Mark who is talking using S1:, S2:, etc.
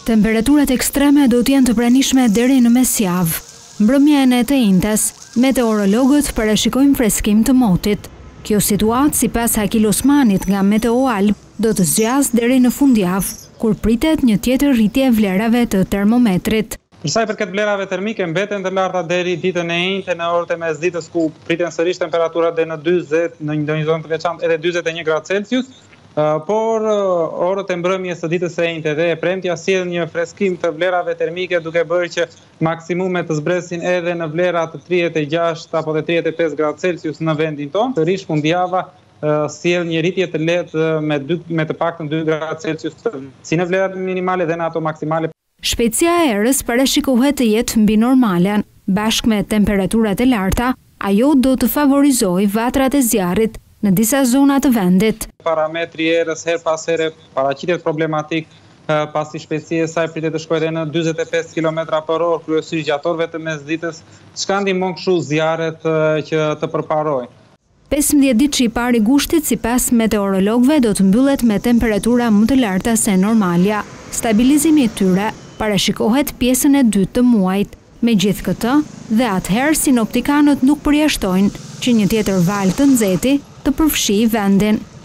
S1: Temperaturat ekstreme do t'jenë të pranishme deri në mesjavë. Mbrëmjen e të njëjtës, meteorologët parashikojnë freskim të motit. Kjo situatë, sipas Akil Osmanit nga Meteoalb, do të zgjasë deri në fundjavë, kur pritet një tjetër rritje e vlerave të termometrit.
S2: Për sa i përket vlerave termike, mbeten të larta deri ditën e njëjtë në orët e mesditës, ku priten sërish temperaturat deri në 40, në një zonë të veçantë edhe 41 gradë Celsius. Por orët e mbrëmjes së ditës së njëjtë dhe e premtja sjell një freskim të vlerave termike, duke bërë që maksimumet të zbresin edhe në vlera të 36 apo dhe 35 gradë Celsius në vendin tonë. Sërish fundjava sjell një rritje të lehtë me të paktën 2 gradë Celsius, si në vlerat minimale dhe në ato maksimale.
S1: Shpejtësia e erës parashikohet të jetë mbi normalen. Bashkë me temperaturat e larta, ajo do të favorizojë vatrat e zjarrit në disa zona të vendit.
S2: Parametri erës her pas here paraqitet problematik, pasi shpejtësia e saj pritet të shkojë deri në 45 km/h, kryesisht gjatë orëve të mesditës, çka ndihmon kështu zjarret që të përparojnë.
S1: 15 ditë që i pari gushtit, sipas meteorologëve, do të mbyllet me temperatura më të larta se normalja. Stabilizimi i tyre parashikohet pjesën e dytë të muajit. Megjithatë, dhe atëherë sinoptikanët nuk përjashtojnë që një tjetër valë të nxehtë të përfshijë vendin.